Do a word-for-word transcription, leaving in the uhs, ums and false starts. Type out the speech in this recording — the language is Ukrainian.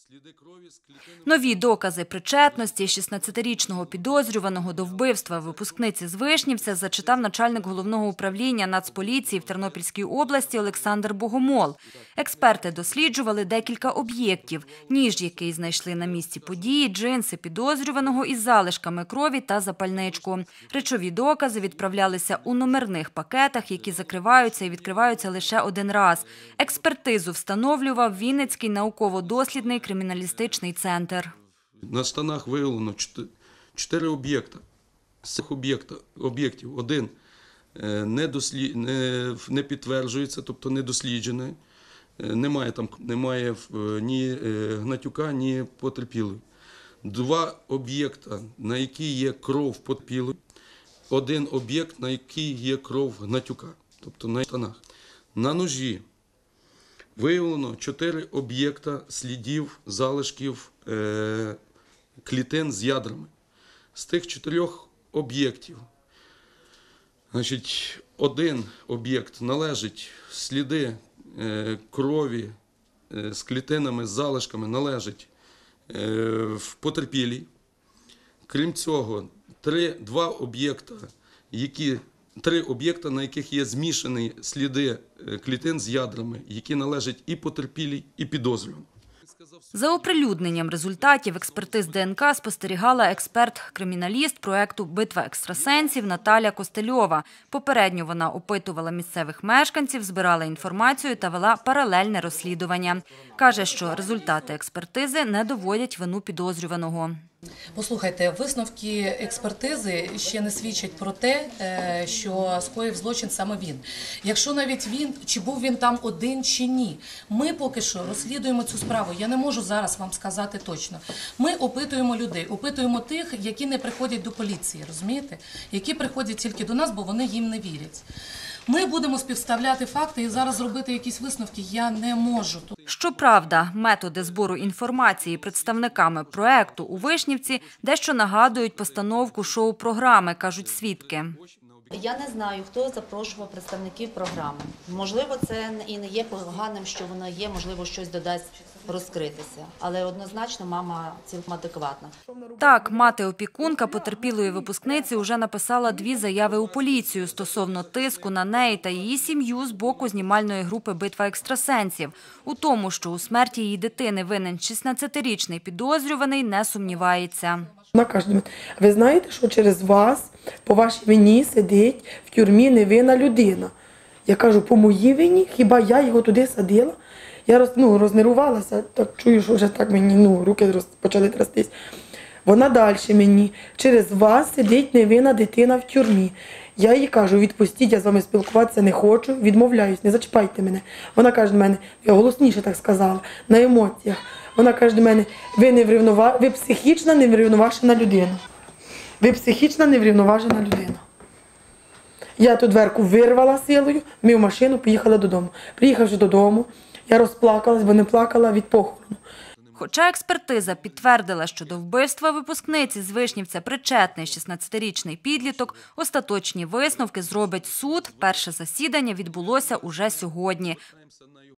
Нові докази причетності шістнадцятирічного підозрюваного до вбивства випускниці з Вишнівця зачитав начальник головного управління Нацполіції в Тернопільській області Олександр Богомол. Експерти досліджували декілька об'єктів. Ніж, який знайшли на місці події, джинси підозрюваного із залишками крові та запальничку. Речові докази відправлялися у номерних пакетах, які закриваються і відкриваються лише один раз. Експертизу встановлював Вінницький науково-дослідний криміналістичний центр. На станах виявлено чотири об'єкти. З цих об'єктів один не, дослід... не... не підтверджується, тобто не досліджений. Немає там немає ні Гнатюка, ні потерпілої. Два об'єкти, на які є кров потерпілої. Один об'єкт, на який є кров Гнатюка, тобто на штанах. На ножі виявлено чотири об'єкта слідів, залишків е, клітин з ядрами. З тих чотирьох об'єктів, значить, один об'єкт належить, сліди е, крові е, з клітинами, з залишками належить е, в потерпілій. Крім цього, три, два об'єкта, які Три об'єкти, на яких є змішані сліди клітин з ядрами, які належать і потерпілій, і підозрюваному. За оприлюдненням результатів експертиз ДНК спостерігала експерт-криміналіст проекту «Битва екстрасенсів» Наталя Костельова. Попередньо вона опитувала місцевих мешканців, збирала інформацію та вела паралельне розслідування. Каже, що результати експертизи не доводять вину підозрюваного. Послухайте, висновки експертизи ще не свідчать про те, що скоїв злочин саме він. Якщо навіть він, чи був він там один, чи ні. Ми поки що розслідуємо цю справу. Я не можу зараз вам сказати точно. Ми опитуємо людей, опитуємо тих, які не приходять до поліції, розумієте? Які приходять тільки до нас, бо вони їм не вірять. Ми будемо співставляти факти і зараз зробити якісь висновки я не можу. Щоправда, методи збору інформації представниками проекту у Вишнівці дещо нагадують постановку шоу-програми, кажуть свідки. Я не знаю, хто запрошував представників програми. Можливо, це і не є поганим, що воно є, можливо, щось додасть розкритися. Але однозначно мама цілком адекватна. Так, мати-опікунка потерпілої випускниці вже написала дві заяви у поліцію стосовно тиску на неї та її сім'ю з боку знімальної групи «Битва екстрасенсів». У тому, що у смерті її дитини винен шістнадцятирічний підозрюваний, не сумнівається. Вона каже, ви знаєте, що через вас, по вашій вині, сидить в тюрмі невинна людина. Я кажу, по моїй вині, хіба я його туди садила? Я роз, ну, рознервувалася, так чую, що вже так мені ну, руки роз, почали трястись. Вона далі мені, через вас сидить невинна дитина в тюрмі. Я їй кажу, відпустіть, я з вами спілкуватися не хочу, відмовляюсь, не зачіпайте мене. Вона каже до мене, я голосніше так сказала, на емоціях. Вона каже до мене, ви, не врівнова... ви психічна неврівноважена людина. Ви психічна неврівноважена людина. Я ту дверку вирвала силою, ми в машину поїхали додому. Приїхавши додому, я розплакалась, бо не плакала від похорону. Хоча експертиза підтвердила, що до вбивства випускниці з Вишнівця причетний шістнадцятирічний підліток, остаточні висновки зробить суд. Перше засідання відбулося уже сьогодні.